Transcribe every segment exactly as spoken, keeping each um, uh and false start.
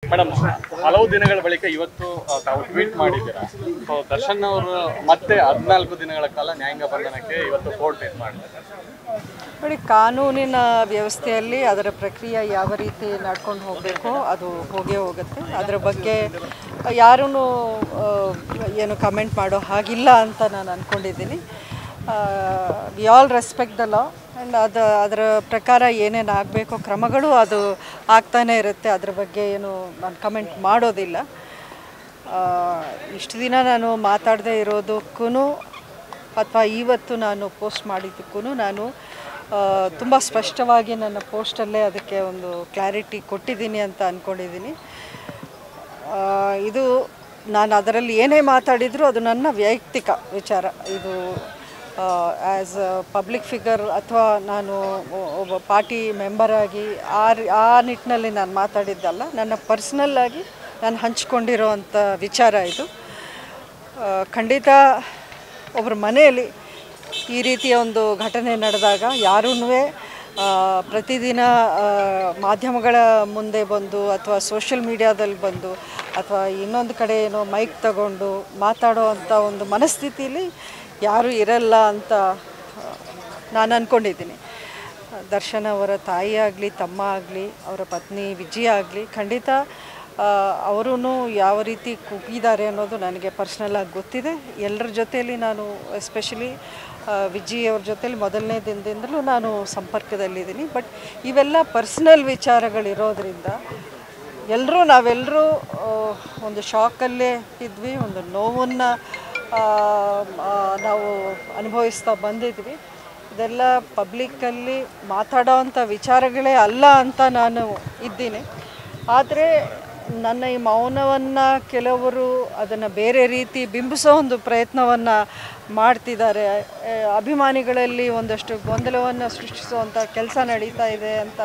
Madam, ಹಲವು ದಿನಗಳ ಬಳಿಕ ಇವತ್ತು ತಾವು ಟ್ವೀಟ್ ಮಾಡಿದ್ದೀರಾ. ಸೊ ದರ್ಶನ್ ಅವರು ಮತ್ತೆ ಹದಿನಾಲ್ಕು ದಿನಗಳ ಕಾಲ ನ್ಯಾಯಾಂಗ ಬಂಧನಕ್ಕೆ ಇವತ್ತು ಕೋರ್ಟ್ ಇದು ಮಾಡಿದ್ದಾರೆ. ನೋಡಿ, ಕಾನೂನಿನ ವ್ಯವಸ್ಥೆಯಲ್ಲಿ ಅದರ ಪ್ರಕ್ರಿಯೆ ಯಾವ ರೀತಿ ನಡ್ಕೊಂಡು ಹೋಗಬೇಕು ಅದು ಹೋಗೇ ಹೋಗುತ್ತೆ. ಅದರ ಬಗ್ಗೆ ಯಾರೂ ಏನು ಕಮೆಂಟ್ ಮಾಡೋ ಹಾಗಿಲ್ಲ ಅಂತ ನಾನು ಅಂದ್ಕೊಂಡಿದ್ದೀನಿ. We all respect the law and ಅದು ಅದರ ಪ್ರಕಾರ ಏನೇನು ಆಗಬೇಕೋ ಕ್ರಮಗಳು ಅದು ಆಗ್ತಾನೇ ಇರುತ್ತೆ. ಅದ್ರ ಬಗ್ಗೆ ಏನು ನಾನು ಕಮೆಂಟ್ ಮಾಡೋದಿಲ್ಲ. ಇಷ್ಟು ದಿನ ನಾನು ಮಾತಾಡದೇ ಇರೋದಕ್ಕೂ ಅಥವಾ ಇವತ್ತು ನಾನು ಪೋಸ್ಟ್ ಮಾಡಿದ್ದಕ್ಕೂ ನಾನು ತುಂಬ ಸ್ಪಷ್ಟವಾಗಿ ನನ್ನ ಪೋಸ್ಟಲ್ಲೇ ಅದಕ್ಕೆ ಒಂದು ಕ್ಲಾರಿಟಿ ಕೊಟ್ಟಿದ್ದೀನಿ ಅಂತ ಅಂದ್ಕೊಂಡಿದ್ದೀನಿ. ಇದು ನಾನು ಅದರಲ್ಲಿ ಏನೇ ಮಾತಾಡಿದರೂ ಅದು ನನ್ನ ವೈಯಕ್ತಿಕ ವಿಚಾರ. ಇದು ಆ್ಯಸ್ ಅ ಪಬ್ಲಿಕ್ ಫಿಗರ್ ಅಥವಾ ನಾನು ಒಬ್ಬ ಪಾರ್ಟಿ ಮೆಂಬರಾಗಿ ಆ ಆ ನಿಟ್ಟಿನಲ್ಲಿ ನಾನು ಮಾತಾಡಿದ್ದಲ್ಲ. ನನ್ನ ಪರ್ಸ್ನಲ್ಲಾಗಿ ನಾನು ಹಂಚ್ಕೊಂಡಿರೋ ಅಂಥ ವಿಚಾರ ಇದು. ಖಂಡಿತ ಒಬ್ಬರ ಮನೆಯಲ್ಲಿ ಈ ರೀತಿಯ ಒಂದು ಘಟನೆ ನಡೆದಾಗ ಯಾರೂ ಪ್ರತಿದಿನ ಮಾಧ್ಯಮಗಳ ಮುಂದೆ ಬಂದು ಅಥವಾ ಸೋಷಿಯಲ್ ಮೀಡಿಯಾದಲ್ಲಿ ಬಂದು ಅಥವಾ ಇನ್ನೊಂದು ಕಡೆ ಏನೋ ಮೈಕ್ ತಗೊಂಡು ಮಾತಾಡೋ ಅಂಥ ಒಂದು ಮನಸ್ಥಿತಿಲಿ ಯಾರೂ ಇರಲ್ಲ ಅಂತ ನಾನು ಅಂದ್ಕೊಂಡಿದ್ದೀನಿ. ದರ್ಶನ್ ಅವರ ತಾಯಿ ಆಗಲಿ, ತಮ್ಮ ಆಗಲಿ, ಅವರ ಪತ್ನಿ ವಿಜಯ ಆಗಲಿ, ಖಂಡಿತ ಅವರೂ ಯಾವ ರೀತಿ ಕುಗ್ಗಿದ್ದಾರೆ ಅನ್ನೋದು ನನಗೆ ಪರ್ಸ್ನಲಾಗಿ ಗೊತ್ತಿದೆ. ಎಲ್ಲರ ಜೊತೆಯಲ್ಲಿ ನಾನು ಎಸ್ಪೆಷಲಿ ವಿಜಯ್ ಅವ್ರ ಜೊತೆಲಿ ಮೊದಲನೇ ದಿನದಿಂದಲೂ ನಾನು ಸಂಪರ್ಕದಲ್ಲಿದ್ದೀನಿ. ಬಟ್ ಇವೆಲ್ಲ ಪರ್ಸ್ನಲ್ ವಿಚಾರಗಳಿರೋದ್ರಿಂದ ಎಲ್ಲರೂ ನಾವೆಲ್ಲರೂ ಒಂದು ಶಾಕಲ್ಲೇ ಇದ್ವಿ, ಒಂದು ನೋವನ್ನು ನಾವು ಅನುಭವಿಸ್ತಾ ಬಂದಿದ್ವಿ. ಇದೆಲ್ಲ ಪಬ್ಲಿಕ್ಕಲ್ಲಿ ಮಾತಾಡೋ ಅಂಥ ವಿಚಾರಗಳೇ ಅಲ್ಲ ಅಂತ ನಾನು ಇದ್ದೀನಿ. ಆದರೆ ನನ್ನ ಈ ಮೌನವನ್ನು ಕೆಲವರು ಅದನ್ನು ಬೇರೆ ರೀತಿ ಬಿಂಬಿಸೋ ಒಂದು ಪ್ರಯತ್ನವನ್ನು ಮಾಡ್ತಿದ್ದಾರೆ. ಅಭಿಮಾನಿಗಳಲ್ಲಿ ಒಂದಷ್ಟು ಗೊಂದಲವನ್ನು ಸೃಷ್ಟಿಸುವಂಥ ಕೆಲಸ ನಡೀತಾ ಇದೆ ಅಂತ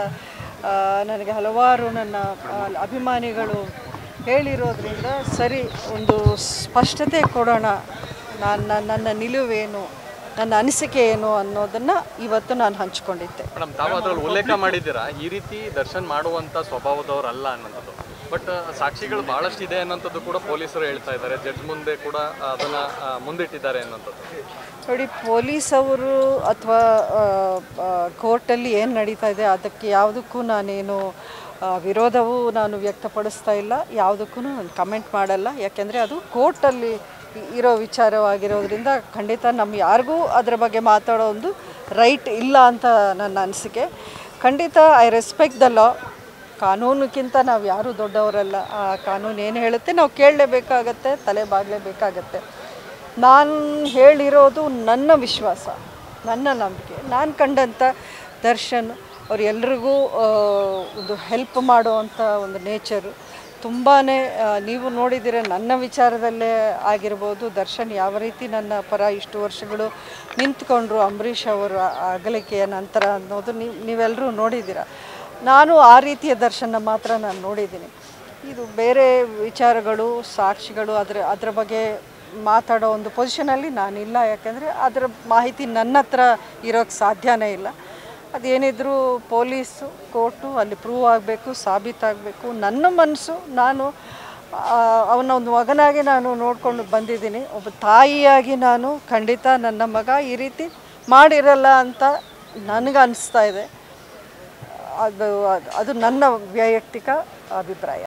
ನನಗೆ ಹಲವಾರು ನನ್ನ ಅಭಿಮಾನಿಗಳು ಹೇಳಿರೋದ್ರಿಂದ ಸರಿ ಒಂದು ಸ್ಪಷ್ಟತೆ ಕೊಡೋಣ, ನಾನು ನನ್ನ ನಿಲುವೇನು, ನನ್ನ ಅನಿಸಿಕೆ ಏನು ಅನ್ನೋದನ್ನು ಇವತ್ತು ನಾನು ಹಂಚ್ಕೊಂಡಿದ್ದೆ. ಮೇಡಮ್, ತಾವು ಅದರಲ್ಲಿ ಉಲ್ಲೇಖ ಮಾಡಿದ್ದೀರಾ ಈ ರೀತಿ ದರ್ಶನ್ ಮಾಡುವಂಥ ಸ್ವಭಾವದವರಲ್ಲ ಅನ್ನೋದು. ಬಟ್ ಸಾಕ್ಷಿಗಳು ಭಾಳಷ್ಟು ಇದೆ ಅನ್ನೋಂಥದ್ದು ಕೂಡ ಪೊಲೀಸರು ಹೇಳ್ತಾ ಇದ್ದಾರೆ. ಜಡ್ಜ್ ಮುಂದೆ ಕೂಡ ಅದನ್ನು ಮುಂದಿಟ್ಟಿದ್ದಾರೆ ಅನ್ನೋಂಥದ್ದು. ನೋಡಿ, ಪೊಲೀಸವರು ಅಥವಾ ಕೋರ್ಟಲ್ಲಿ ಏನು ನಡೀತಾ ಇದೆ ಅದಕ್ಕೆ ಯಾವುದಕ್ಕೂ ನಾನೇನು ವಿರೋಧವೂ ನಾನು ವ್ಯಕ್ತಪಡಿಸ್ತಾ ಇಲ್ಲ, ಯಾವುದಕ್ಕೂ ನಾನು ಕಮೆಂಟ್ ಮಾಡಲ್ಲ. ಯಾಕೆಂದರೆ ಅದು ಕೋರ್ಟಲ್ಲಿ ಇರೋ ವಿಚಾರವಾಗಿರೋದ್ರಿಂದ ಖಂಡಿತ ನಮ್ಮ ಯಾರಿಗೂ ಅದರ ಬಗ್ಗೆ ಮಾತಾಡೋ ಒಂದು ರೈಟ್ ಇಲ್ಲ ಅಂತ ನನ್ನ ಅನಿಸಿಕೆ. ಖಂಡಿತ ಐ ರೆಸ್ಪೆಕ್ಟ್ ದ ಲಾ. ಕಾನೂನಿಗಿಂತ ನಾವು ಯಾರೂ ದೊಡ್ಡವರಲ್ಲ. ಆ ಕಾನೂನು ಏನು ಹೇಳುತ್ತೆ ನಾವು ಕೇಳಲೇಬೇಕಾಗತ್ತೆ, ತಲೆ ಬಾಗಲೇಬೇಕಾಗತ್ತೆ. ನಾನು ಹೇಳಿರೋದು ನನ್ನ ವಿಶ್ವಾಸ, ನನ್ನ ನಂಬಿಕೆ. ನಾನು ಕಂಡಂಥ ದರ್ಶನ್ ಅವ್ರು ಎಲ್ರಿಗೂ ಒಂದು ಹೆಲ್ಪ್ ಮಾಡುವಂಥ ಒಂದು ನೇಚರು ತುಂಬಾ. ನೀವು ನೋಡಿದ್ದೀರ ನನ್ನ ವಿಚಾರದಲ್ಲೇ ಆಗಿರ್ಬೋದು, ದರ್ಶನ್ ಯಾವ ರೀತಿ ನನ್ನ ಪರ ಇಷ್ಟು ವರ್ಷಗಳು ನಿಂತ್ಕೊಂಡ್ರು ಅಂಬರೀಷ್ ಅವರ ಅಗಲಿಕೆಯ ನಂತರ ಅನ್ನೋದು ನೀವು ನೀವೆಲ್ಲರೂ ನೋಡಿದ್ದೀರ. ನಾನು ಆ ರೀತಿಯ ದರ್ಶನ ಮಾತ್ರ ನಾನು ನೋಡಿದ್ದೀನಿ. ಇದು ಬೇರೆ ವಿಚಾರಗಳು, ಸಾಕ್ಷಿಗಳು ಅದರ ಅದರ ಬಗ್ಗೆ ಮಾತಾಡೋ ಒಂದು ಪೊಸಿಷನಲ್ಲಿ ನಾನಿಲ್ಲ. ಯಾಕೆಂದರೆ ಅದರ ಮಾಹಿತಿ ನನ್ನ ಹತ್ರ ಇರೋಕ್ಕೆ ಸಾಧ್ಯನೇ ಇಲ್ಲ. ಅದೇನಿದ್ರೂ ಪೊಲೀಸು, ಕೋರ್ಟು ಅಲ್ಲಿ ಪ್ರೂವ್ ಆಗಬೇಕು, ಸಾಬೀತಾಗಬೇಕು. ನನ್ನ ಮನಸ್ಸು, ನಾನು ಅವನ ಒಂದು ಮಗನಾಗಿ ನಾನು ನೋಡಿಕೊಂಡು ಬಂದಿದ್ದೀನಿ. ಒಬ್ಬ ತಾಯಿಯಾಗಿ ನಾನು ಖಂಡಿತ ನನ್ನ ಮಗ ಈ ರೀತಿ ಮಾಡಿರಲ್ಲ ಅಂತ ನನಗೆ ಅನಿಸ್ತಾ ಇದೆ. ಅದು ಅದು ನನ್ನ ವೈಯಕ್ತಿಕ ಅಭಿಪ್ರಾಯ.